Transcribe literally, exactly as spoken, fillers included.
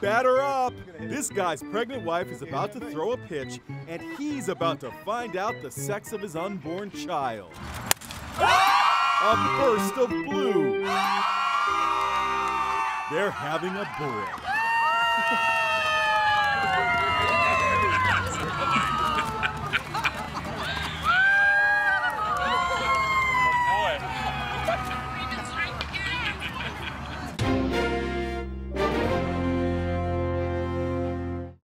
Batter up! This guy's pregnant wife is about to throw a pitch, and he's about to find out the sex of his unborn child. A burst of blue. They're having a boy.